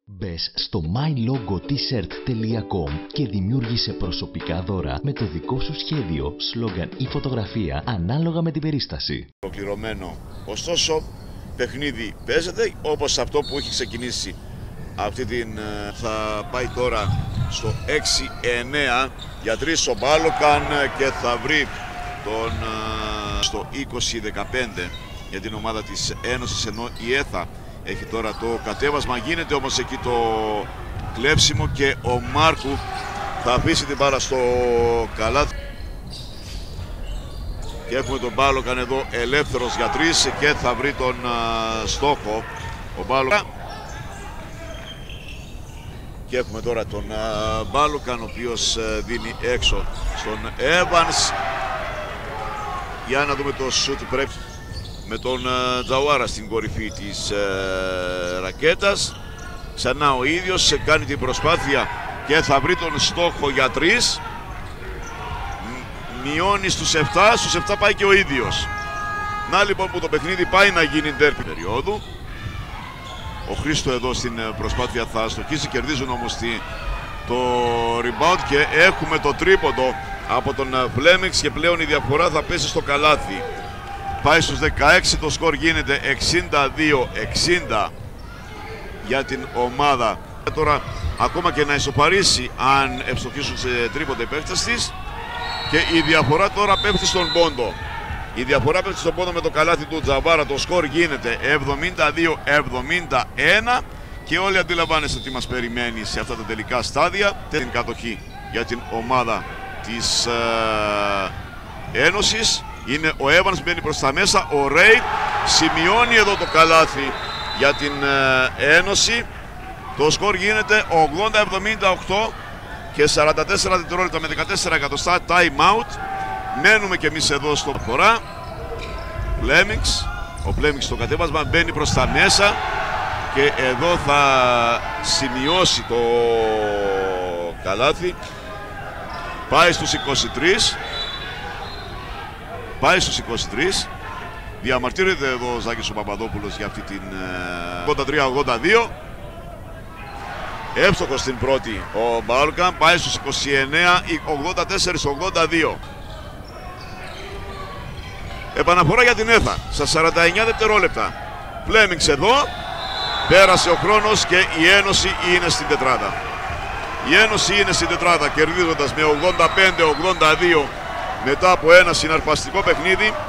Μπες στο mylogotshirt.com και δημιούργησε προσωπικά δώρα με το δικό σου σχέδιο, σλόγγαν ή φωτογραφία ανάλογα με την περίσταση. Ολοκληρωμένο. Ωστόσο, παιχνίδι παίζεται όπως αυτό που έχει ξεκινήσει. Αυτή την θα πάει τώρα στο 6-9 για 3 ο Μπάλοκαν και θα βρει τον στο 20-15 για την ομάδα της Ένωσης, ενώ η ΕΘΑ έχει τώρα το κατέβασμα. Γίνεται όμως εκεί το κλέψιμο και ο Μάρκου θα αφήσει την μπάλα στο καλάθι. Και έχουμε τον Μπάλοκαν εδώ ελεύθερος για 3 και θα βρει τον στόχο ο Μπάλοκαν. Και έχουμε τώρα τον Μπάλοκαν, ο οποίος δίνει έξω στον Evans. Για να δούμε το σουτ πρέπει με τον Τζαουάρα στην κορυφή της ρακέτας. Ξανά ο ίδιος κάνει την προσπάθεια και θα βρει τον στόχο για 3. Μειώνει στους 7, στους 7 πάει και ο ίδιος. Να λοιπόν που το παιχνίδι πάει να γίνει ντέρπι περίοδου. Ο Χρήστο εδώ στην προσπάθεια θα στοχίσει, κερδίζουν όμως το rebound και έχουμε το τρίποντο από τον Φλέμινγκς και πλέον η διαφορά θα πέσει στο καλάθι. Πάει στους 16, το σκορ γίνεται 62-60 για την ομάδα. Τώρα ακόμα και να ισοπαρίσει αν ευστοχίσουν σε τρίποντο οι παίκτες της, και η διαφορά τώρα πέφτει στον πόντο. Η διαφορά πέφτει στον πόντο με το καλάθι του Τζαβάρα. Το σκορ γίνεται 72-71 και όλοι αντιλαμβάνεστε τι μας περιμένει σε αυτά τα τελικά στάδια. Την κατοχή για την ομάδα της Ένωσης είναι ο Evans, μπαίνει προς τα μέσα. Ο Ρέιτ σημειώνει εδώ το καλάθι για την Ένωση. Το σκορ γίνεται 80-78 και 44 δευτερόλεπτα με 14 εκατοστά time out. Μένουμε και εμείς εδώ στο φορά. Φλέμινγκς, ο Φλέμινγκς στο κατέβασμα μπαίνει προς τα μέσα και εδώ θα σημειώσει το καλάθι. Πάει στους 23. Πάει στους 23. Διαμαρτύρεται εδώ ο Ζάκης ο Παπαδόπουλος για αυτή την 83-82. Εύστοχος στην πρώτη ο Μπάλοκαν. Πάει στους 29, 84-82. Επαναφορά για την ΕΘΑ στα 49 δευτερόλεπτα. Φλέμινγκς εδώ. Πέρασε ο χρόνος και η Ένωση είναι στην τετράδα. Η Ένωση είναι στην τετράδα, κερδίζοντας με 85-82 μετά από ένα συναρπαστικό παιχνίδι.